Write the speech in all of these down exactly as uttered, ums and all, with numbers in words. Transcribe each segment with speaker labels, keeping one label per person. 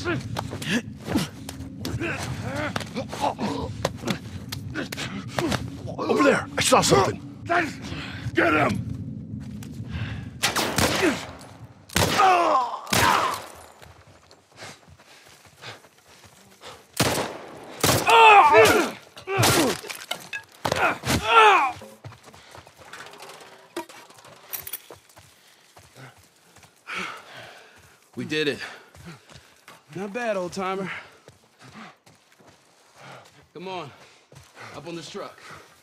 Speaker 1: Over there! I saw something!
Speaker 2: Get him!
Speaker 3: We did it. Not bad, old-timer. Come on. Up on this truck.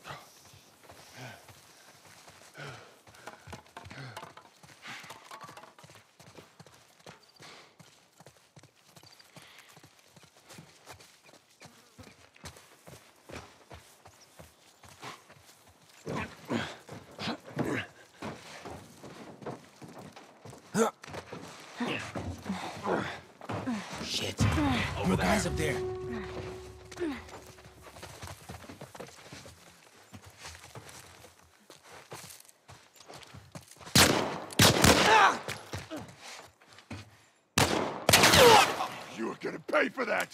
Speaker 4: Shit. More guys up there.
Speaker 2: You are gonna pay for that!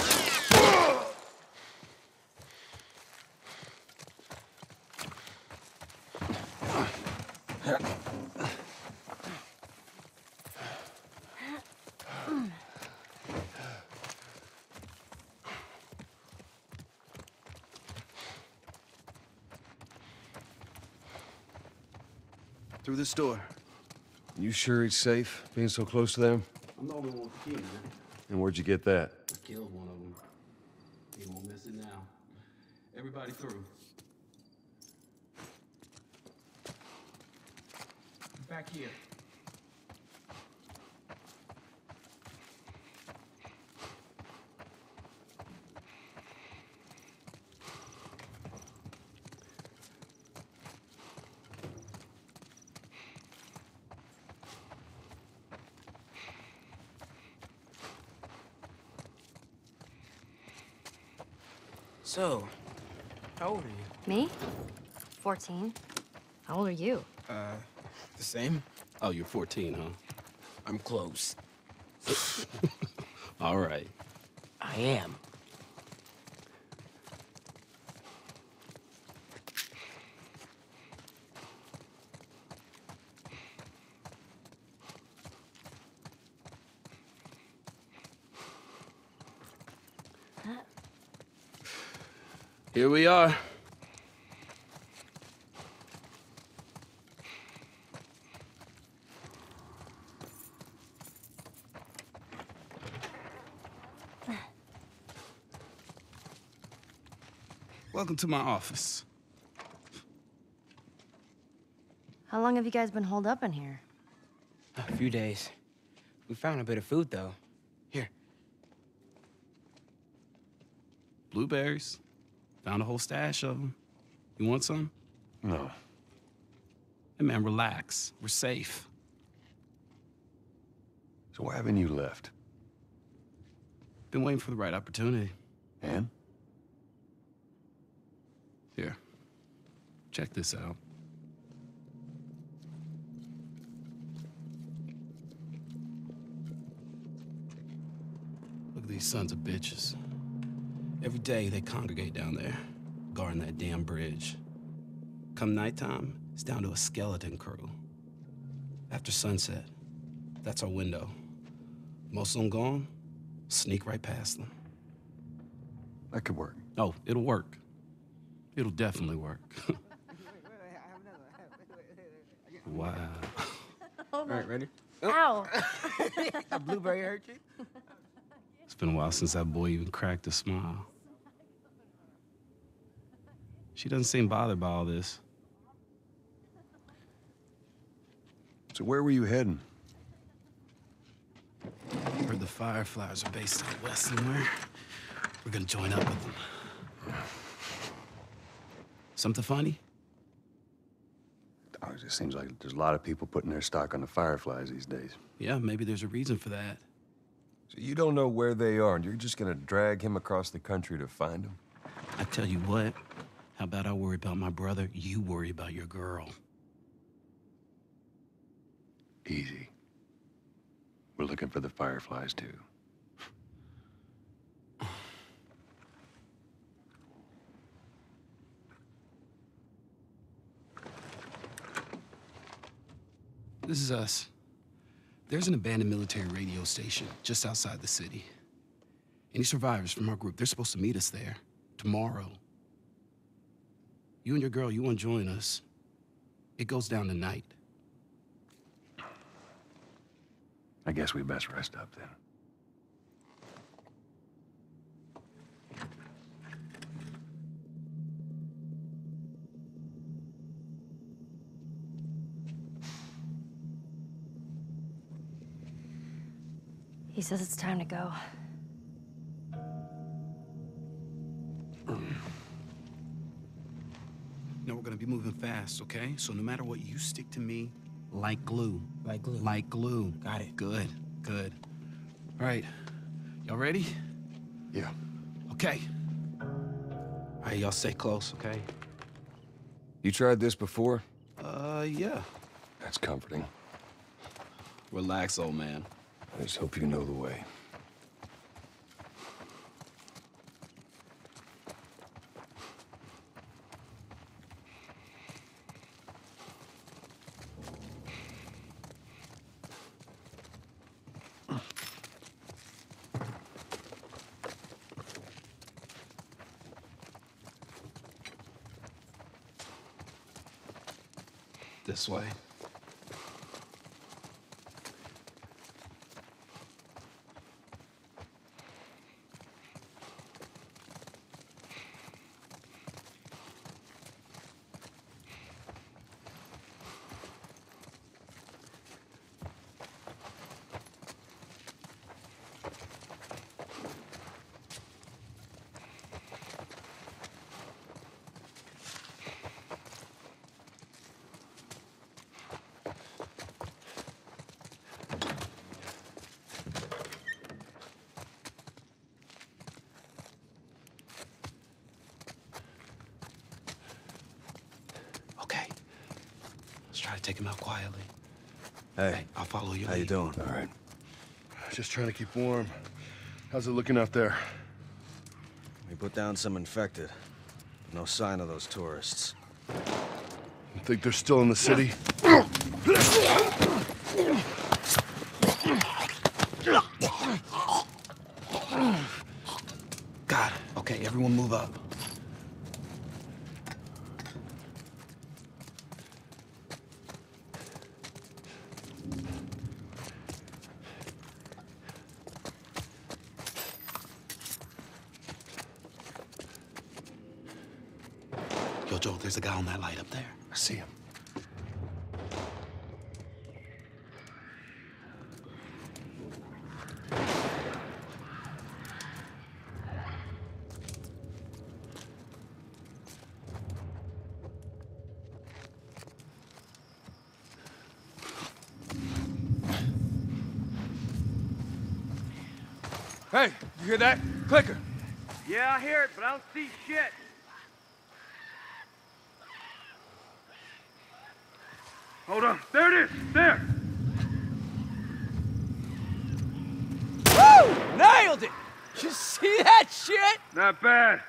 Speaker 3: Through this door.
Speaker 1: You sure it's safe, being so close to them?
Speaker 3: I'm the only one with the key, man.
Speaker 1: And where'd you get that?
Speaker 3: I killed one of them. He won't miss it now. Everybody through.
Speaker 4: Back here.
Speaker 5: So, how old are you?
Speaker 6: Me? fourteen. How old are you?
Speaker 5: Uh, the same?
Speaker 3: Oh, you're fourteen, huh?
Speaker 5: I'm close.
Speaker 3: All right.
Speaker 5: I am.
Speaker 3: Here we are. Welcome to my office.
Speaker 6: How long have you guys been holed up in here?
Speaker 5: A few days. We found a bit of food, though. Here.
Speaker 3: Blueberries. Found a whole stash of them. You want some?
Speaker 1: No.
Speaker 3: Hey, man, relax. We're safe.
Speaker 1: So why haven't you left?
Speaker 3: Been waiting for the right opportunity.
Speaker 1: And?
Speaker 3: Here. Check this out. Look at these sons of bitches. Every day they congregate down there, guarding that damn bridge. Come nighttime, it's down to a skeleton crew. After sunset, that's our window. Most of them gone, sneak right past them.
Speaker 1: That could work.
Speaker 3: Oh, it'll work. It'll definitely work. Wow.
Speaker 5: All right, ready?
Speaker 6: Ow!
Speaker 5: A blueberry hurt you?
Speaker 3: It's been a while since that boy even cracked a smile. She doesn't seem bothered by all this.
Speaker 1: So where were you heading?
Speaker 3: Heard the Fireflies are based out west somewhere. We're gonna join up with them. Something funny?
Speaker 1: Oh, it just seems like there's a lot of people putting their stock on the Fireflies these days.
Speaker 3: Yeah, maybe there's a reason for that.
Speaker 7: So you don't know where they are, and you're just gonna drag him across the country to find them?
Speaker 3: I tell you what, how about I worry about my brother, you worry about your girl.
Speaker 1: Easy. We're looking for the Fireflies, too.
Speaker 3: This is us. There's an abandoned military radio station just outside the city. Any survivors from our group, they're supposed to meet us there tomorrow. You and your girl, you want to join us? It goes down tonight.
Speaker 1: I guess we best rest up then.
Speaker 6: He says it's time to go.
Speaker 3: No, we're gonna be moving fast, okay? So no matter what, you stick to me like glue.
Speaker 5: Like glue.
Speaker 3: Like glue.
Speaker 5: Got it.
Speaker 3: Good, good. All right, y'all ready?
Speaker 1: Yeah.
Speaker 3: Okay. All right, y'all stay close, okay?
Speaker 7: You tried this before?
Speaker 3: Uh, yeah.
Speaker 7: That's comforting.
Speaker 3: Relax, old man.
Speaker 7: I just hope you know the way.
Speaker 3: This way. Okay. Let's try to take him out quietly.
Speaker 2: Hey,
Speaker 3: I'll follow you.
Speaker 2: how you
Speaker 3: lead.
Speaker 2: doing?
Speaker 1: All right.
Speaker 2: Just trying to keep warm. How's it looking out there?
Speaker 8: We put down some infected. No sign of those tourists.
Speaker 2: You think they're still in the city?
Speaker 3: Got it. Okay, everyone move up. Yo, Joel, there's a guy on that light up there.
Speaker 1: I see him.
Speaker 2: Hey, you hear that? Clicker.
Speaker 9: Yeah, I hear it, but I don't see shit. Hold on. There it is. There.
Speaker 5: Woo! Nailed it! You see that shit?
Speaker 9: Not bad.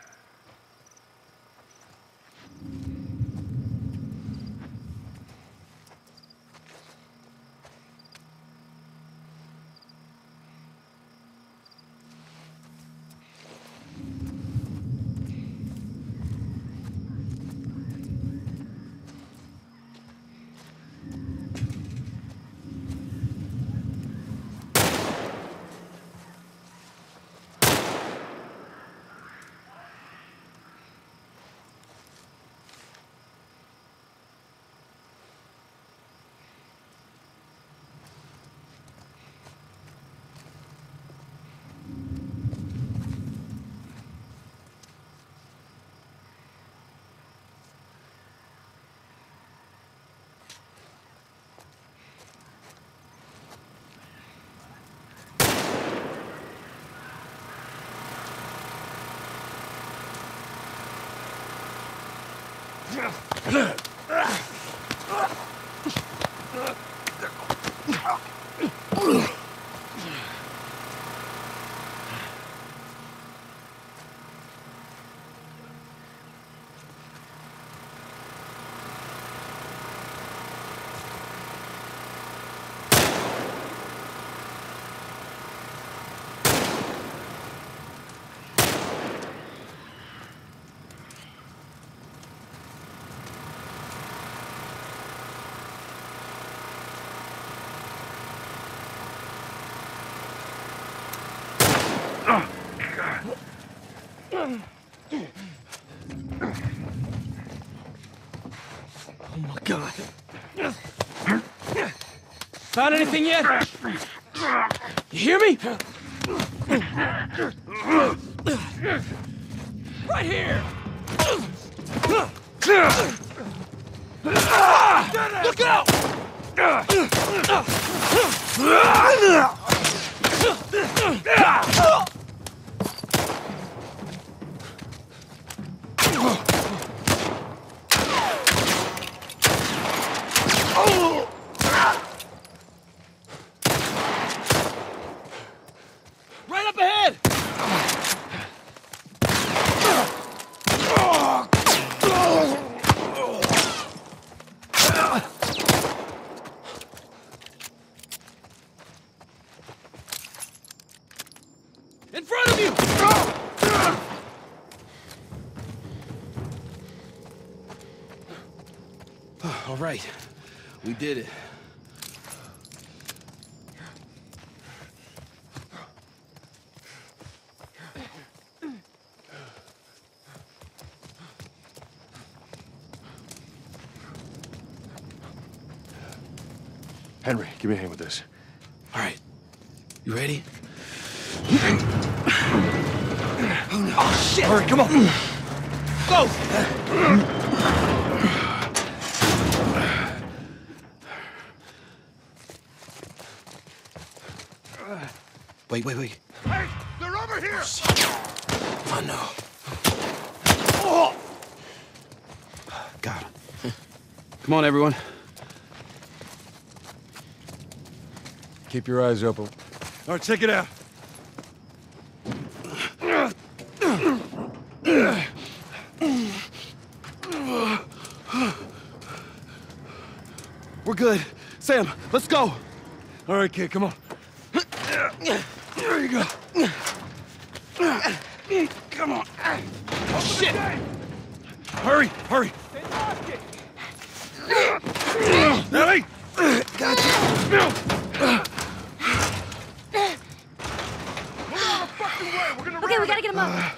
Speaker 9: Oh, God.
Speaker 3: Oh my God. Found anything yet? You hear me? Right here! Look out! Right up ahead! In front of you! All right, we did it.
Speaker 2: Henry, give me a hand with this.
Speaker 3: All right, you ready?
Speaker 2: Oh, shit! Hurry, come on!
Speaker 3: Go! Wait, wait, wait.
Speaker 9: Hey, they're over here!
Speaker 3: Oh, no. Oh! Got him. Come on, everyone.
Speaker 7: Keep your eyes open.
Speaker 2: All right, check it out.
Speaker 3: We're good. Sam, let's go.
Speaker 2: All right, kid, come on. There you go.
Speaker 3: Come on. Oh, shit!
Speaker 2: Hurry, hurry. Ellie!
Speaker 6: Okay, we gotta get him up.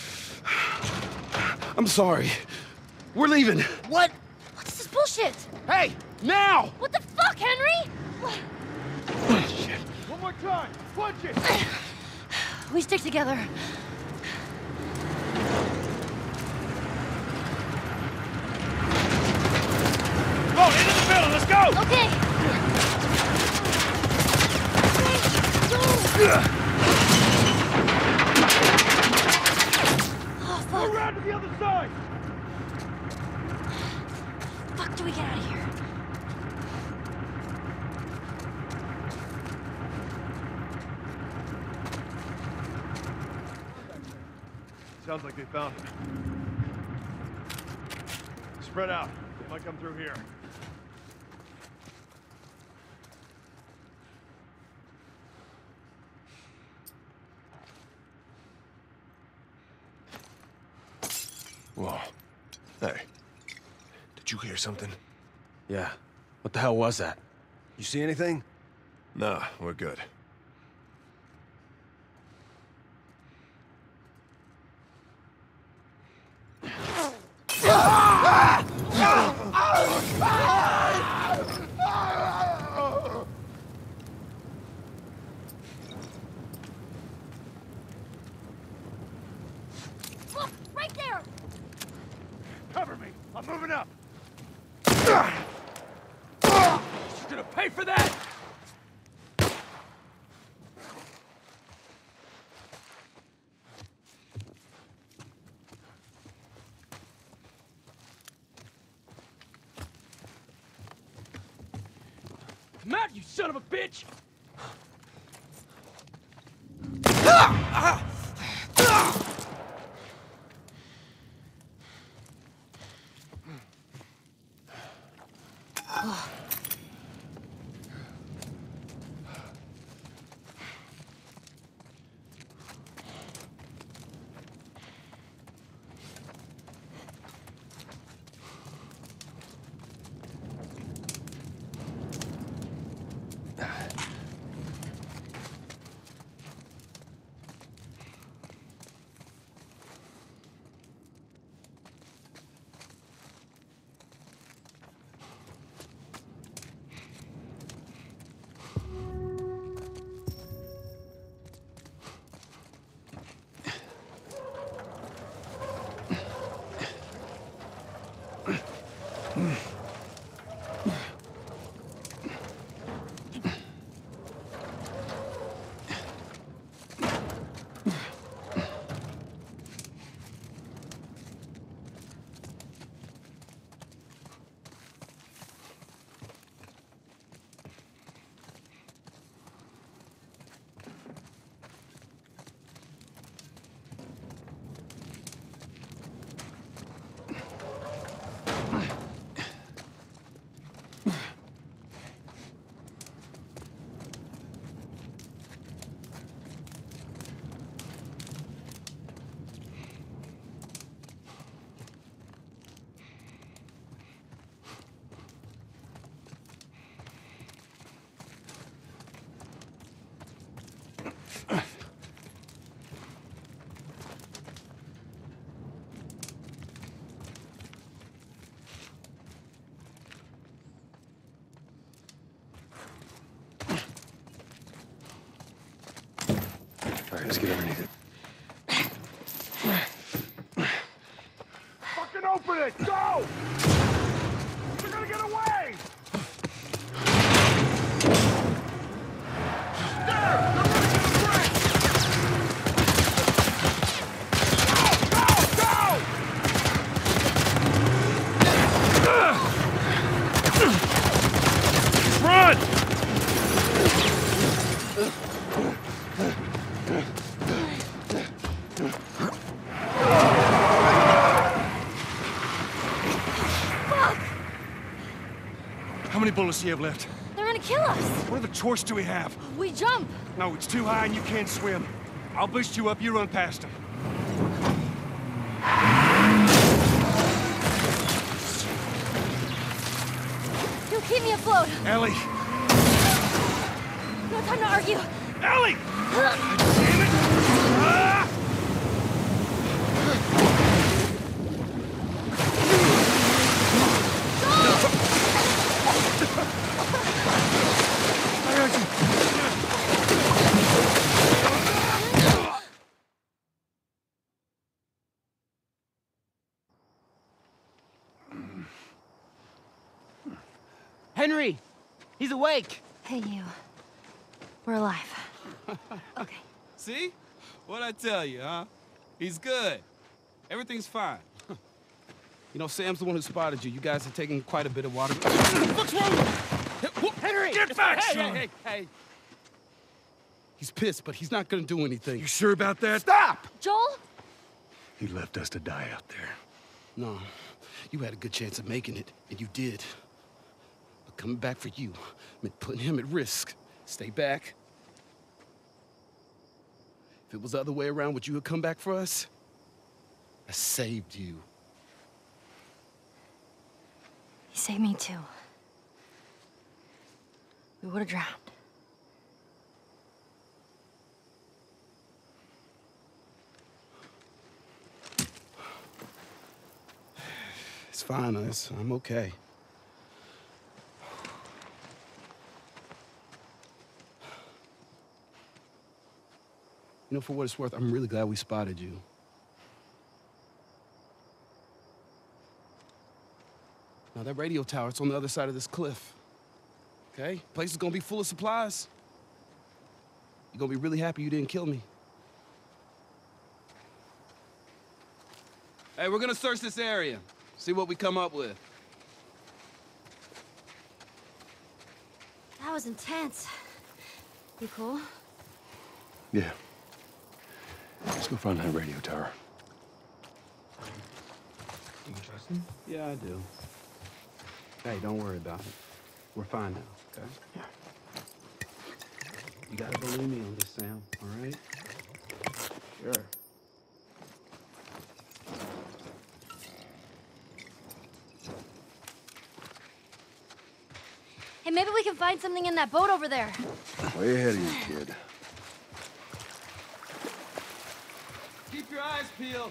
Speaker 3: I'm sorry. We're leaving.
Speaker 6: What? What's this bullshit?
Speaker 3: Hey, now!
Speaker 6: What the fuck, Henry?
Speaker 3: Shit.
Speaker 9: One more time. Punch it.
Speaker 6: We stick together.
Speaker 9: Oh, into the middle. Let's go.
Speaker 6: Okay. Go. Oh, fuck.
Speaker 9: Around to the other side.
Speaker 6: Fuck, do we get out of here?
Speaker 2: Sounds like they found him. Spread out. They might come through here.
Speaker 7: Whoa. Hey. Did you hear something?
Speaker 3: Yeah. What the hell was that?
Speaker 8: You see anything?
Speaker 7: Nah, we're good.
Speaker 6: Look, right there.
Speaker 9: Cover me. I'm moving up.
Speaker 3: You're gonna pay for that! Come out, you son of a bitch!
Speaker 1: All right, let's get underneath it.
Speaker 9: Fucking open it! Go! We're gonna get away! There! They're running to the bridge! Go! Go! Go! Run! How many bullets do you have left?
Speaker 6: They're gonna kill us.
Speaker 9: What other choice do we have?
Speaker 6: We jump.
Speaker 9: No, it's too high and you can't swim. I'll boost you up, you run past them.
Speaker 6: You keep me afloat.
Speaker 9: Ellie!
Speaker 6: No time to argue.
Speaker 9: Ellie! Damn it! Ah!
Speaker 5: Henry! He's awake!
Speaker 6: Hey, you. We're alive. Okay.
Speaker 3: See? What'd I tell you, huh? He's good. Everything's fine. You know, Sam's the one who spotted you. You guys are taking quite a bit of water. What's wrong? Henry!
Speaker 9: Get back,
Speaker 3: hey,
Speaker 9: son!
Speaker 3: Hey, hey, hey! He's pissed, but he's not gonna do anything.
Speaker 9: You sure about that?
Speaker 3: Stop!
Speaker 6: Joel?
Speaker 1: He left us to die out there.
Speaker 3: No, you had a good chance of making it, and you did. But coming back for you meant putting him at risk. Stay back. If it was the other way around, would you have come back for us? I saved you.
Speaker 6: He saved me too. We would have drowned.
Speaker 3: It's fine, it's, I'm okay. You know, for what it's worth, I'm really glad we spotted you. Now, that radio tower, it's on the other side of this cliff. Okay? Place is gonna be full of supplies. You're gonna be really happy you didn't kill me. Hey, we're gonna search this area. See what we come up with.
Speaker 6: That was intense. You cool?
Speaker 1: Yeah. Let's go find that radio tower.
Speaker 5: Do you trust him?
Speaker 3: Yeah, I do. Hey, don't worry about it. We're fine now, okay? Yeah. You gotta believe me on this, Sam, all right? Sure.
Speaker 6: Hey, maybe we can find something in that boat over there.
Speaker 1: Way ahead of you, kid.
Speaker 3: Keep your eyes peeled.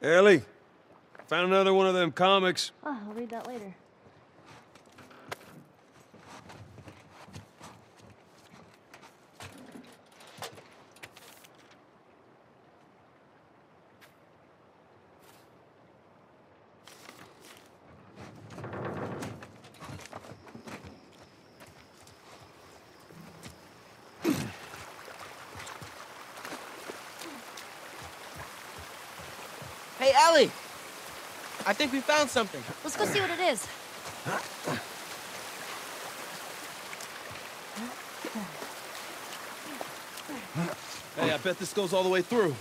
Speaker 7: Ellie, found another one of them comics.
Speaker 6: Oh, I'll read that later.
Speaker 5: Hey, Ellie! I think we found something.
Speaker 6: Let's go see what it is.
Speaker 3: Hey, I bet this goes all the way through.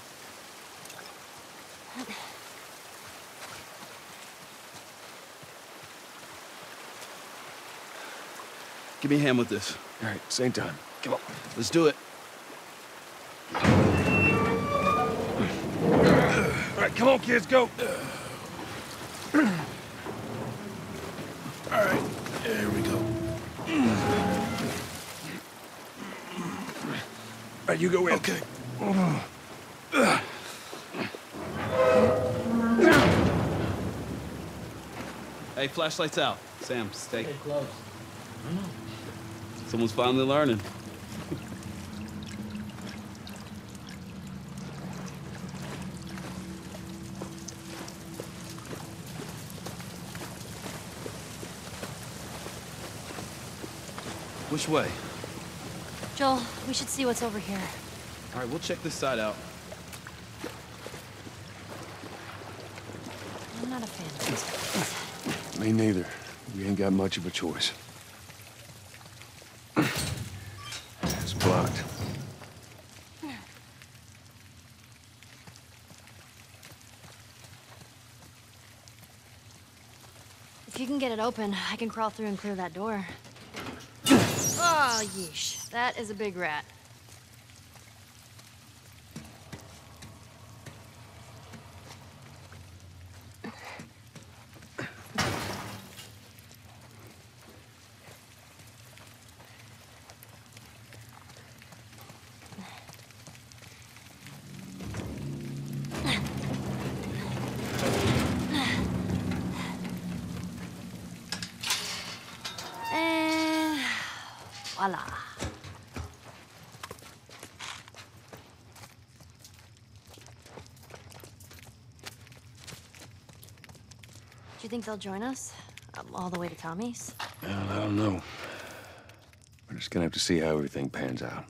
Speaker 3: Give me a hand with this.
Speaker 1: All right, same time. Come on.
Speaker 3: Let's do it.
Speaker 7: All right, come on, kids, go.
Speaker 3: All right, there we go.
Speaker 1: All right, you go in.
Speaker 3: Okay. Hey, flashlight's out. Sam, stay.
Speaker 5: Stay close.
Speaker 3: Someone's finally learning. Which way?
Speaker 6: Joel, we should see what's over here.
Speaker 3: All right, we'll check this side out.
Speaker 6: I'm not a fan of these guys.
Speaker 1: Me neither. We ain't got much of a choice. It's blocked.
Speaker 6: If you can get it open, I can crawl through and clear that door. Oh, yeesh. That is a big rat. And voila. Do you think they'll join us? Um, all the way to Tommy's?
Speaker 1: Well, I don't know. We're just gonna have to see how everything pans out.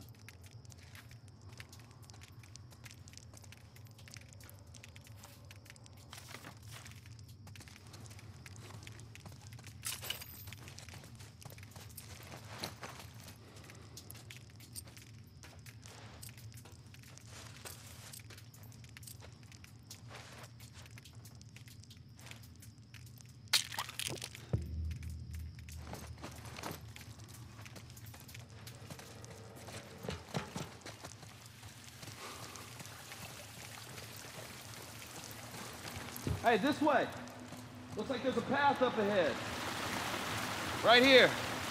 Speaker 3: Hey, this way. Looks like there's a path up ahead. Right here.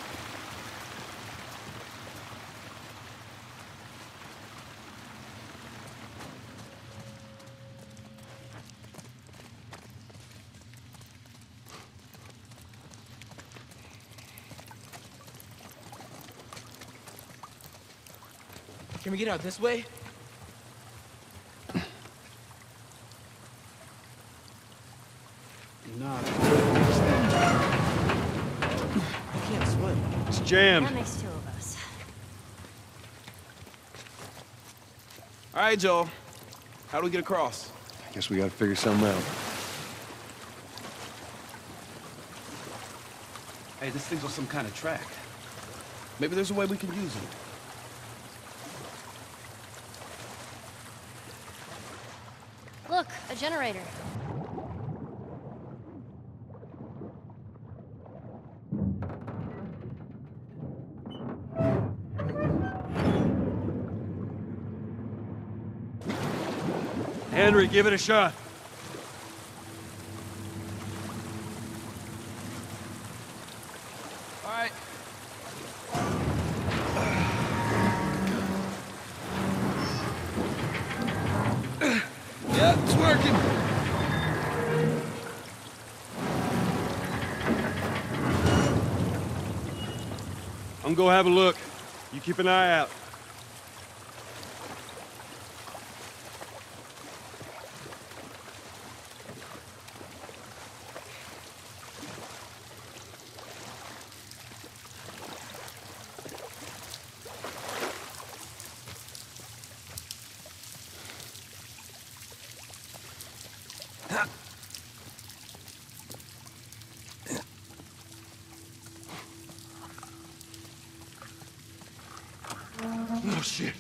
Speaker 5: Can we get out this way?
Speaker 3: Nah.
Speaker 5: I can't swim.
Speaker 7: It's jammed.
Speaker 6: That makes two of us.
Speaker 3: All right, Joel. How do we get across?
Speaker 1: I guess we gotta figure something out.
Speaker 3: Hey, this thing's on some kind of track. Maybe there's a way we can use it.
Speaker 6: Look, a generator.
Speaker 7: Henry, give it a shot.
Speaker 3: All right. Yeah, it's working.
Speaker 1: I'm gonna have a look. You keep an eye out. Oh, shit.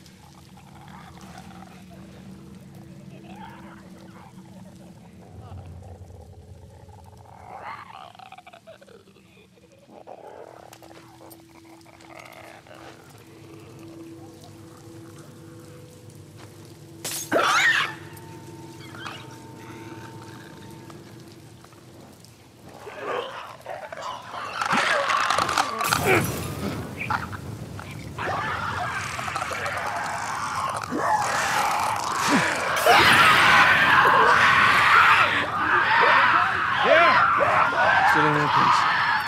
Speaker 1: Still in one piece.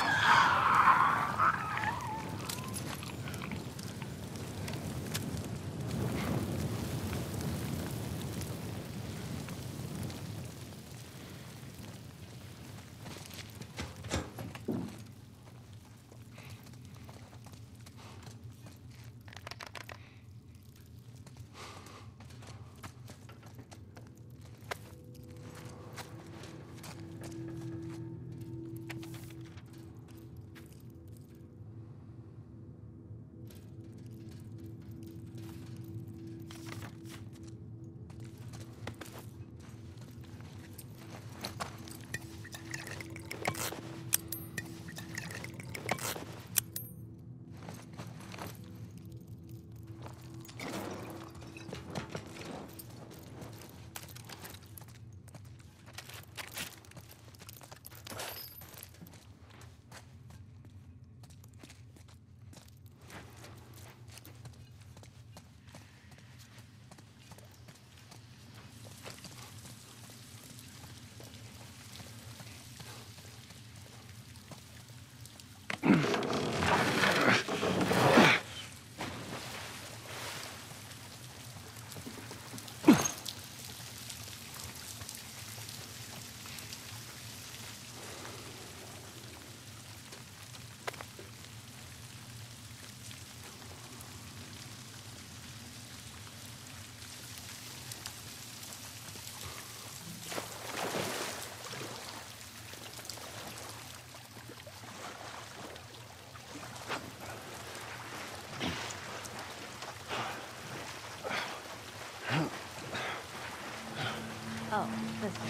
Speaker 6: Oh, this one.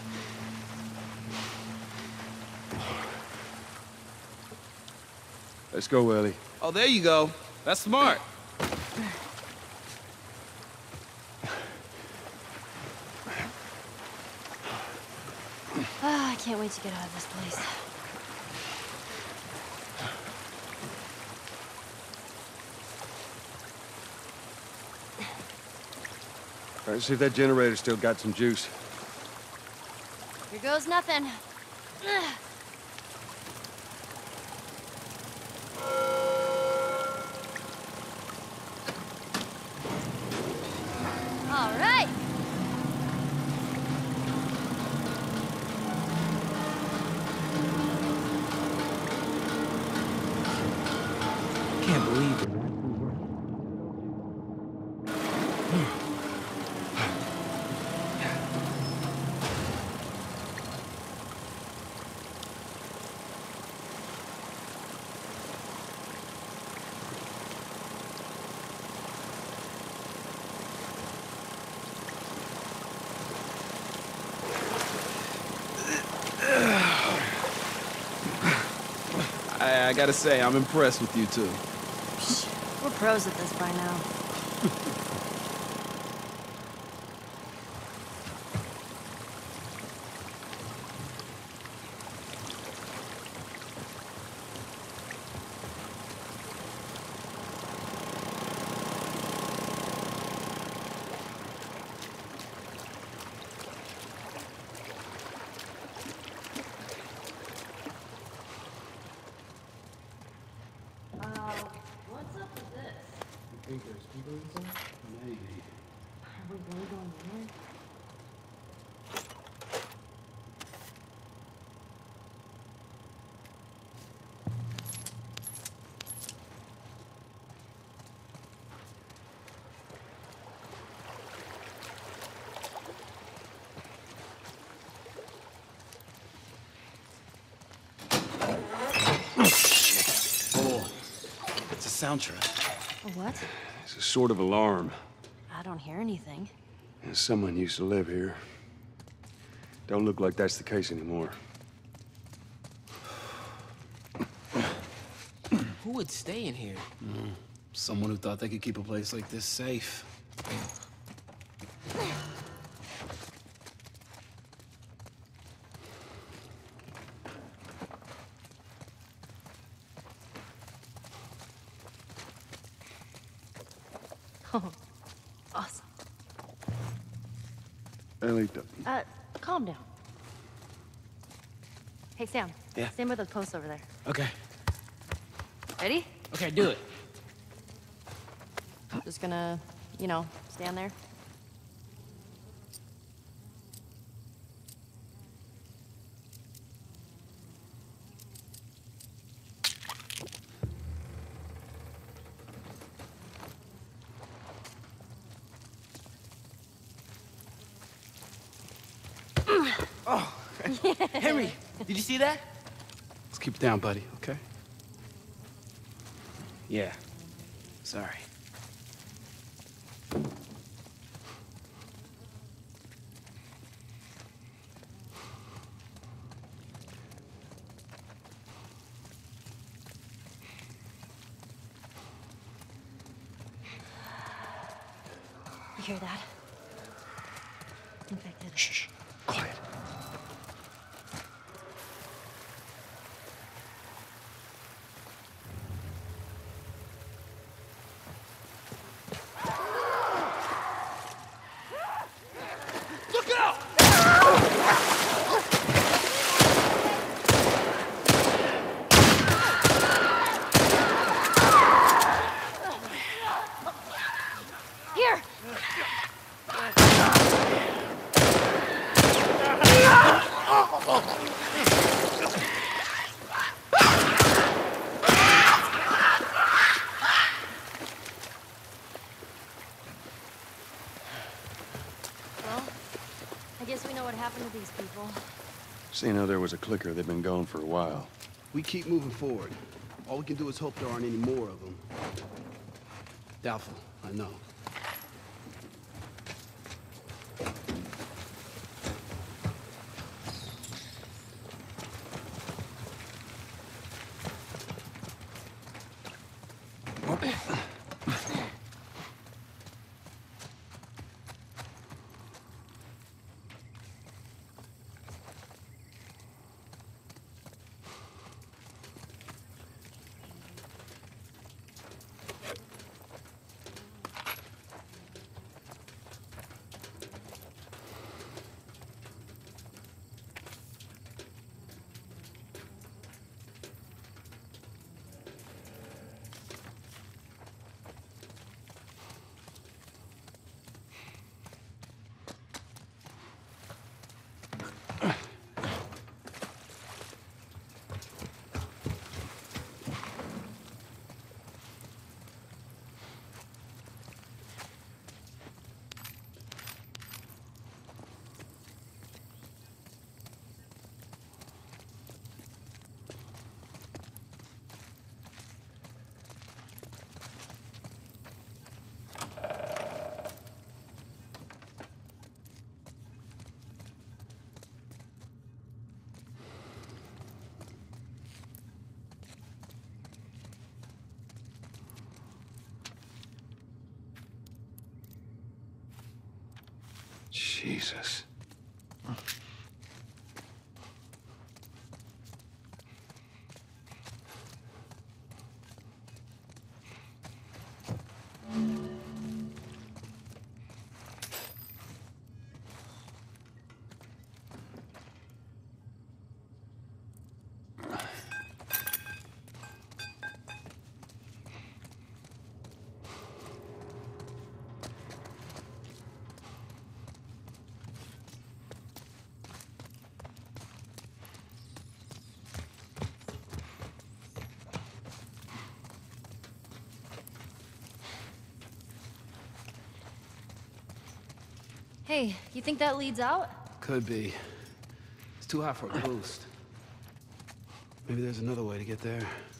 Speaker 1: Let's go, Ellie.
Speaker 3: Oh, there you go. That's smart.
Speaker 6: Ah, I can't wait to get out of this place.
Speaker 1: All right, see if that generator's still got some juice.
Speaker 6: Here goes nothing. Ugh. All right.
Speaker 5: Can't believe it.
Speaker 3: I, I gotta say, I'm impressed with you two.
Speaker 6: We're pros at this by now. Uh,
Speaker 3: Think there's people inside? Maybe.
Speaker 6: Are we really going in there?
Speaker 3: It's a soundtrack.
Speaker 6: A what?
Speaker 1: It's a sort of alarm.
Speaker 6: I don't hear anything.
Speaker 1: And someone used to live here. Don't look like that's the case anymore.
Speaker 5: Who would stay in here?
Speaker 3: Mm. Someone who thought they could keep a place like this safe.
Speaker 6: Oh, awesome.
Speaker 1: Ellie,
Speaker 6: Uh, calm down. Hey, Sam.
Speaker 5: Yeah?
Speaker 6: Stand by the post over there.
Speaker 5: Okay.
Speaker 6: Ready?
Speaker 5: Okay, do it.
Speaker 6: Just gonna, you know, stand there.
Speaker 5: Oh, Henry, did you see that?
Speaker 3: Let's keep it down, buddy, okay?
Speaker 5: Yeah. Sorry.
Speaker 6: You hear that? Infected.
Speaker 1: shh, quiet.
Speaker 6: Here! Well, I guess we know what happened to these people.
Speaker 1: Seeing how there was a clicker, they've been gone for a while.
Speaker 3: We keep moving forward. All we can do is hope there aren't any more of them. Doubtful, I know.
Speaker 1: Jesus.
Speaker 6: Hey, you think that leads out?
Speaker 3: Could be. It's too high for a boost. Maybe there's another way to get there.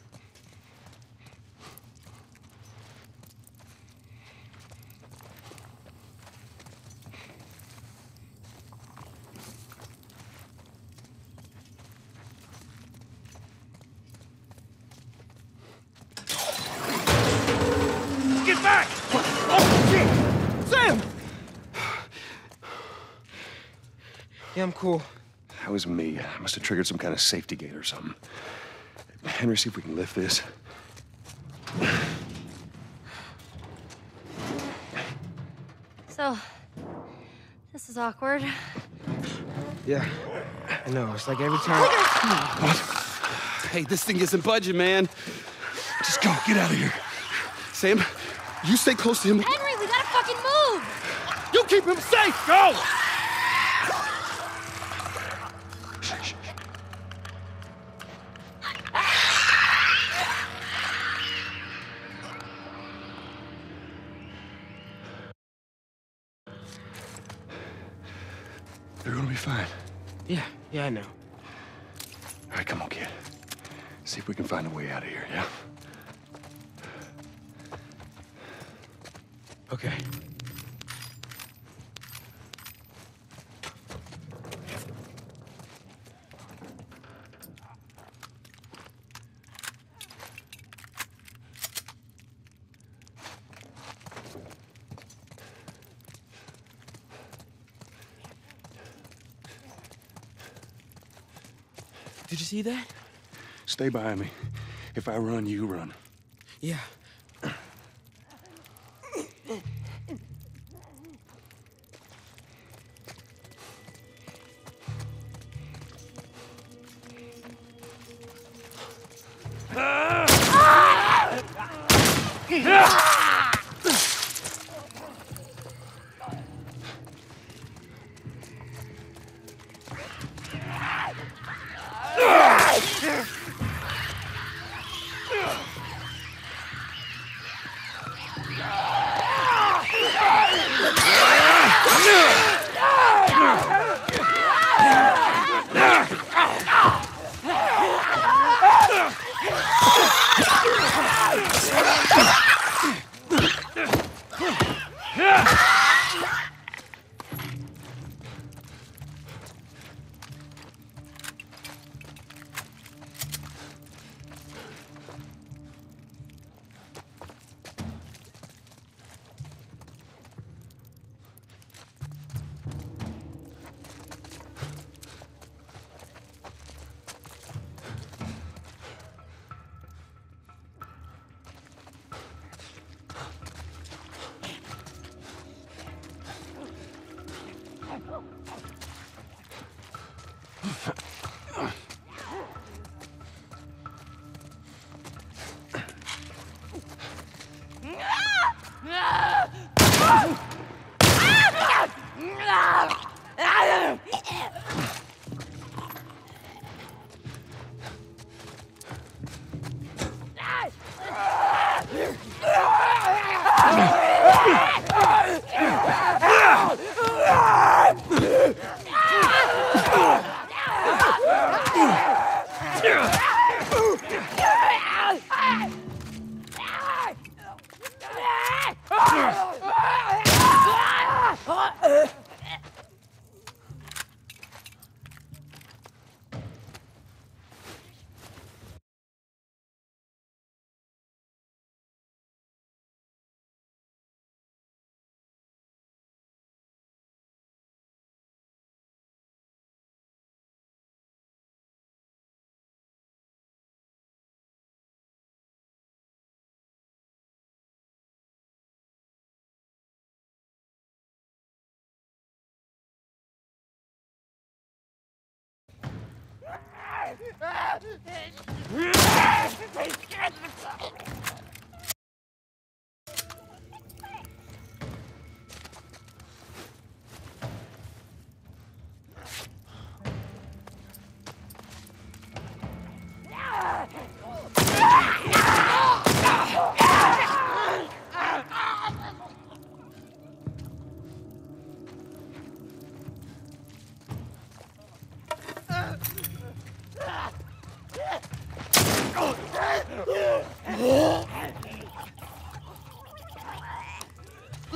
Speaker 9: Get back! Oh, shit! Sam!
Speaker 5: Yeah, I'm cool.
Speaker 1: That was me. I must have triggered some kind of safety gate or something. Henry, see if we can lift this.
Speaker 6: So, this is awkward.
Speaker 5: Yeah, I know. It's like every time.
Speaker 3: Hey, this thing isn't budging, man.
Speaker 1: Just go. Get out of here.
Speaker 3: Sam, you stay close to him.
Speaker 6: Henry, we gotta fucking move!
Speaker 3: You keep him safe! Go!
Speaker 1: They're gonna be fine.
Speaker 5: Yeah, yeah, I know.
Speaker 1: All right, come on, kid. See if we can find a way out of here, yeah?
Speaker 5: Okay. Did you see that?
Speaker 1: Stay behind me. If I run, you run.
Speaker 5: Yeah.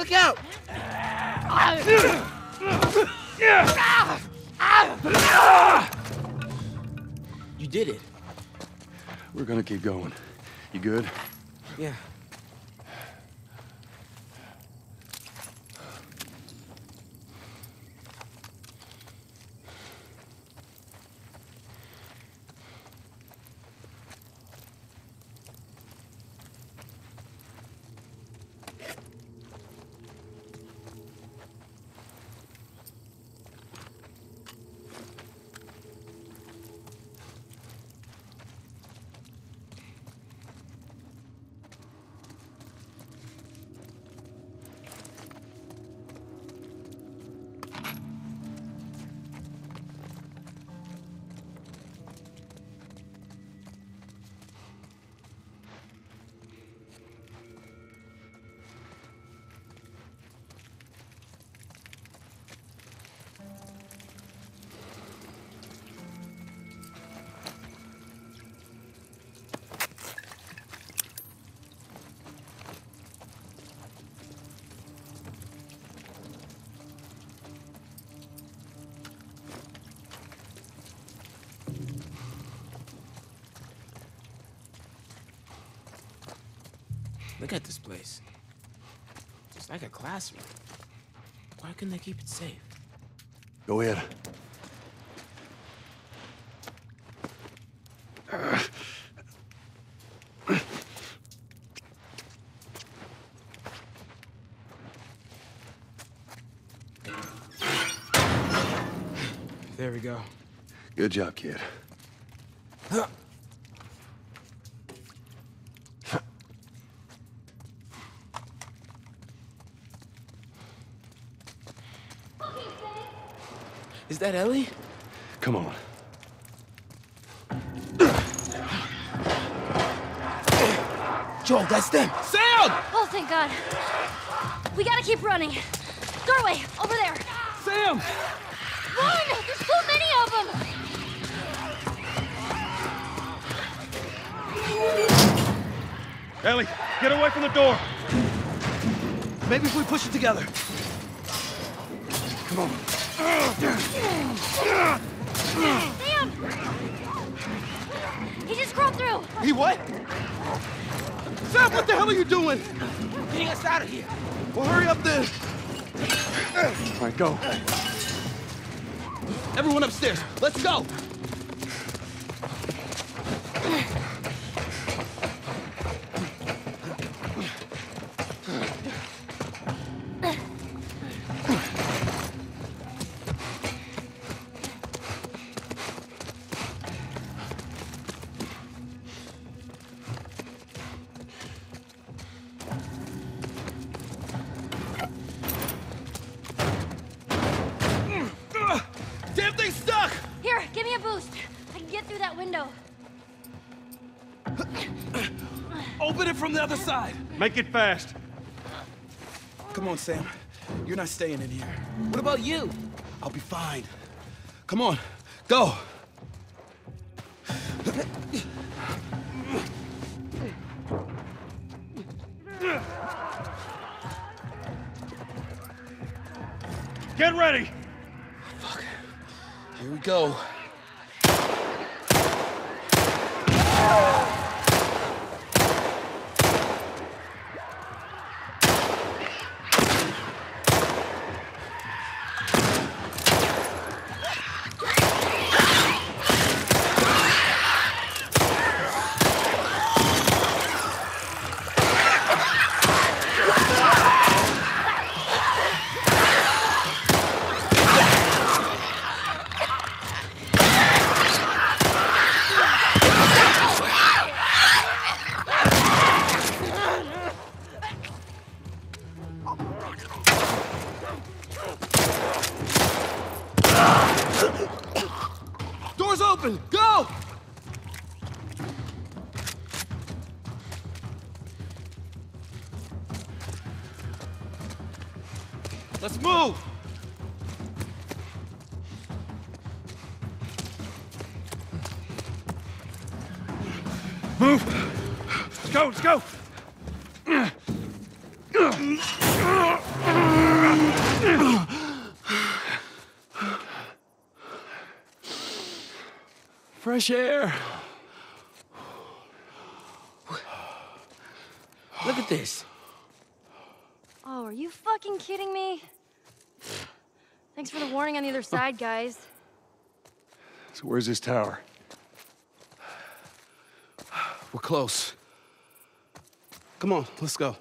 Speaker 3: Look out! You did it.
Speaker 1: We're gonna keep going. You good?
Speaker 5: Yeah.
Speaker 3: Look at this place. It's like a classroom. Why couldn't they keep it safe?
Speaker 1: Go ahead.
Speaker 3: There we go.
Speaker 1: Good job, kid.
Speaker 3: Is that Ellie?
Speaker 1: Come on.
Speaker 3: Joel, that's them. Sam!
Speaker 6: Oh, thank God. We gotta keep running. Doorway, over there.
Speaker 3: Sam!
Speaker 6: Run! There's so many of them!
Speaker 9: Ellie, get away from the door.
Speaker 3: Maybe if we push it together.
Speaker 1: Come on.
Speaker 6: Sam! He just crawled through.
Speaker 3: He what? Sam, what the hell are you doing?
Speaker 5: Getting us out of here.
Speaker 3: Well, hurry up then.
Speaker 1: All right, go.
Speaker 3: Everyone upstairs. Let's go. Damn thing's stuck!
Speaker 6: Here, give me a boost. I can get through that window.
Speaker 3: Open it from the other side.
Speaker 9: Make it fast.
Speaker 3: Come on, Sam. You're not staying in here. What about you? I'll be fine. Come on, go.
Speaker 9: Get ready.
Speaker 3: Fuck. Here we go. Door's open! Go! Let's move!
Speaker 9: Move. Let's go, let's go.
Speaker 3: Fresh air. Look at this.
Speaker 6: Oh, are you fucking kidding me? Thanks for the warning on the other side, guys.
Speaker 1: So where's this tower?
Speaker 3: We're close. Come on, let's go.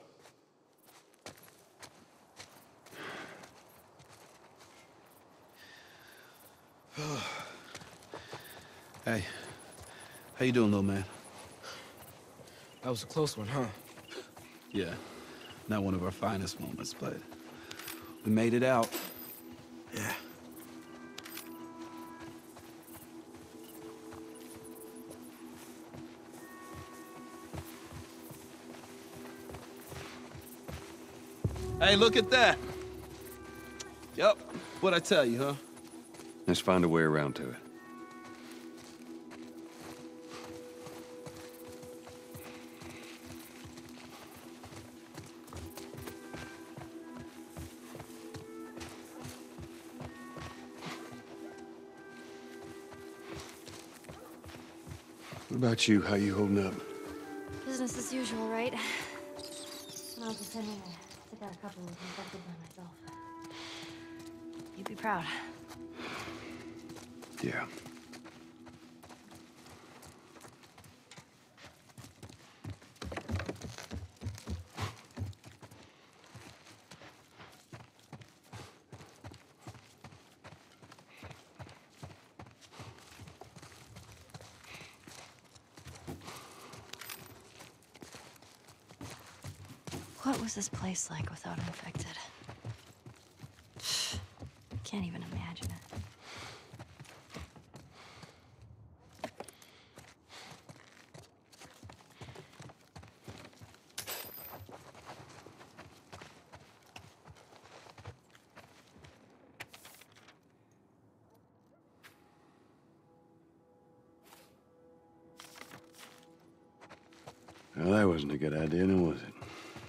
Speaker 3: Hey, how you doing, little man?
Speaker 5: That was a close one, huh?
Speaker 3: Yeah, not one of our finest moments, but we made it out.
Speaker 5: Yeah.
Speaker 3: Hey, look at that. Yep, what'd I tell you, huh?
Speaker 1: Let's find a way around to it. What about you? How you holding up?
Speaker 6: Business as usual, right? I'm not pretending I took out a couple of infected by myself. You'd be proud.
Speaker 1: Yeah.
Speaker 6: What was this place like without infected? Can't even imagine it.
Speaker 1: Well, that wasn't a good idea, now was it?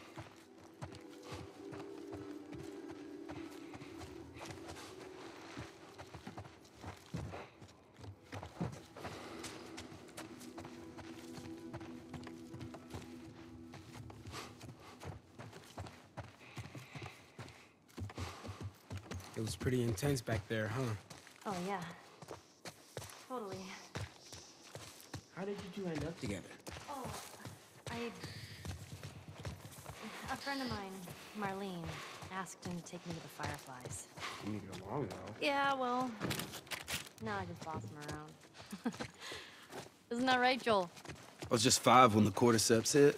Speaker 5: It was pretty intense back there, huh?
Speaker 6: Oh, yeah. Totally.
Speaker 5: How did you two end up together?
Speaker 6: Oh, I... A friend of mine, Marlene, asked him to take me to the Fireflies.
Speaker 5: Didn't get along, though.
Speaker 6: Yeah, well, now I just boss him around. Isn't that right, Joel?
Speaker 3: I was just five when the cordyceps hit.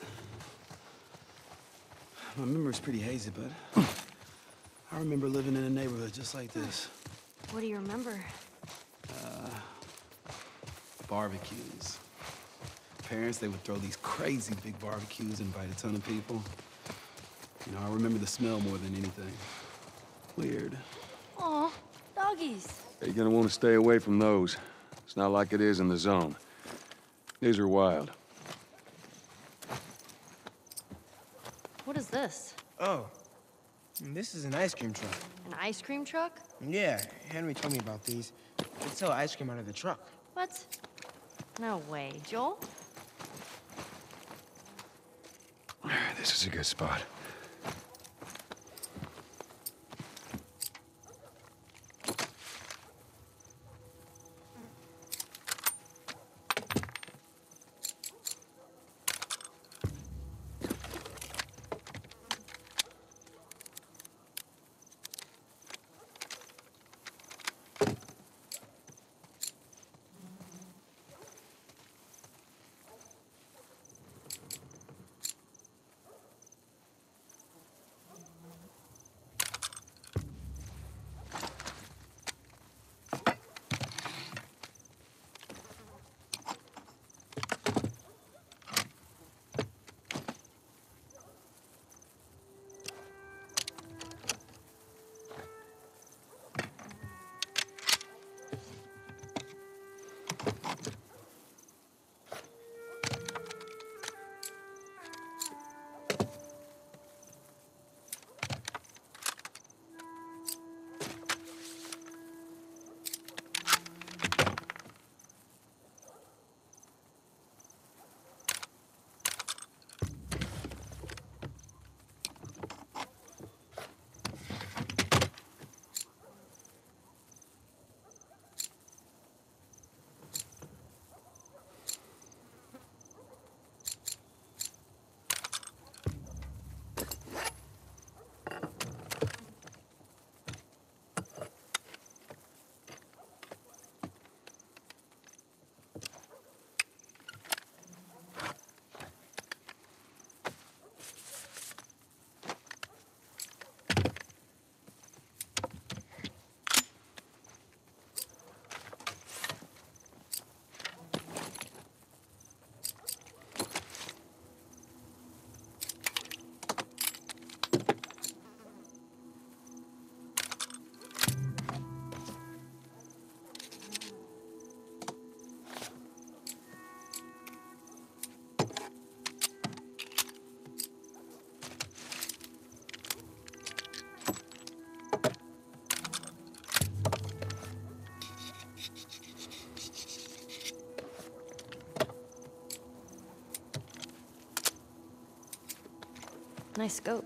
Speaker 3: My memory's pretty hazy, but I remember living in a neighborhood just like this.
Speaker 6: What do you remember?
Speaker 3: Uh, barbecues. Parents, they would throw these crazy big barbecues, invite a ton of people. You know, I remember the smell more than anything. Weird.
Speaker 6: Aw, doggies.
Speaker 1: You're gonna want to stay away from those. It's not like it is in the zone. These are wild.
Speaker 6: What is this?
Speaker 5: Oh, this is an ice cream truck.
Speaker 6: An ice cream truck?
Speaker 5: Yeah, Henry told me about these. They sell ice cream out of the truck.
Speaker 6: What? No way. Joel?
Speaker 1: This is a good spot.
Speaker 6: Nice scope.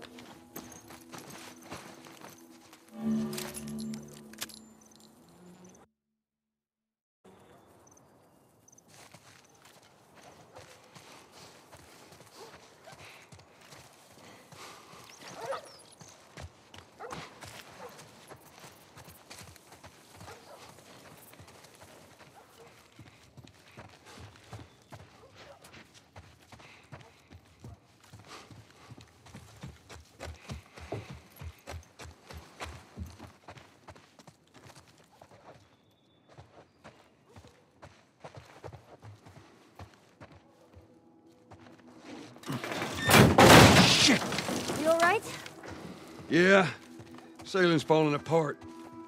Speaker 6: You all right?
Speaker 7: Yeah. Sailing's falling apart.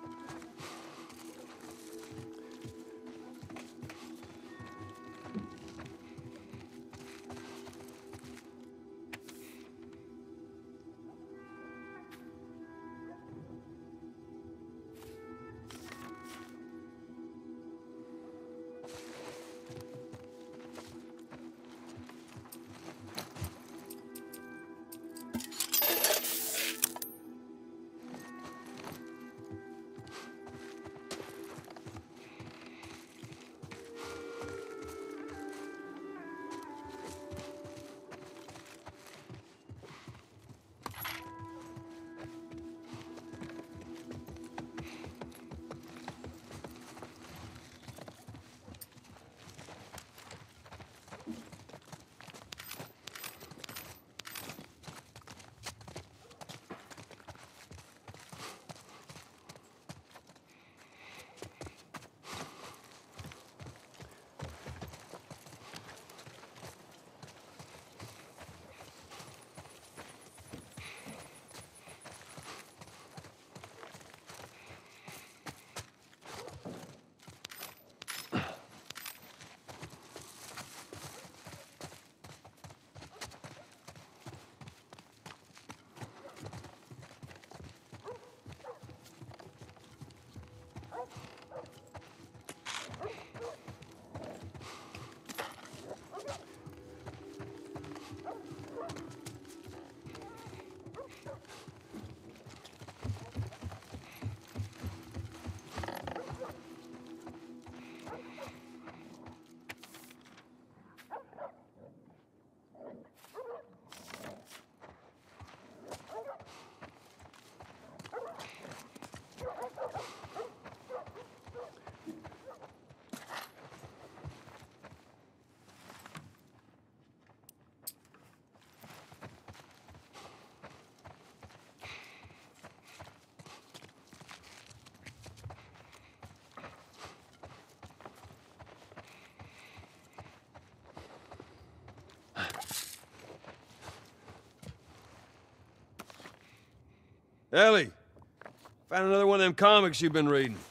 Speaker 7: Ellie, found another one of them comics you've been reading.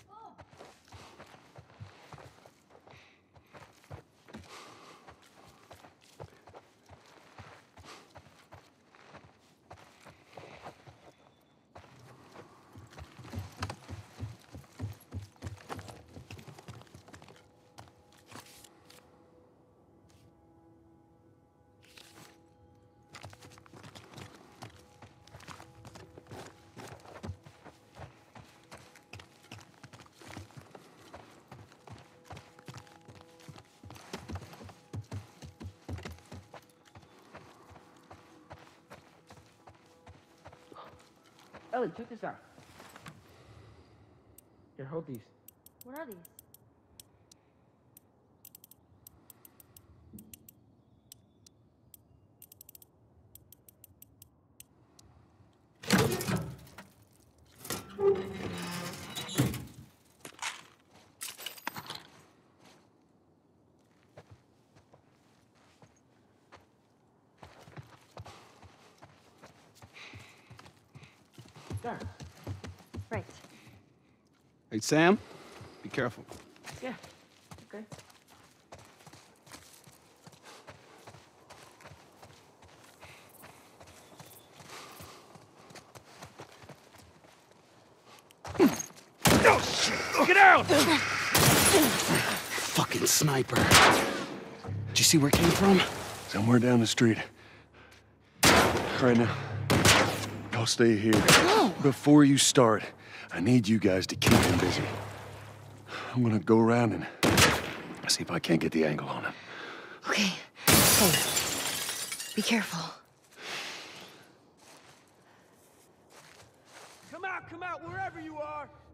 Speaker 5: Ellie, check this out. Here, hold these.
Speaker 6: What are these?
Speaker 5: There.
Speaker 6: Right.
Speaker 3: Hey, Sam, be careful.
Speaker 5: Yeah. Okay.
Speaker 9: Get out!
Speaker 3: Fucking sniper. Did you see where it came from?
Speaker 1: Somewhere down the street. Right now. I'll stay here. Before you start, I need you guys to keep him busy. I'm gonna go around and see if I can't get the angle on him.
Speaker 6: Okay. Hey. Be careful.
Speaker 9: Come out, come out, wherever you are.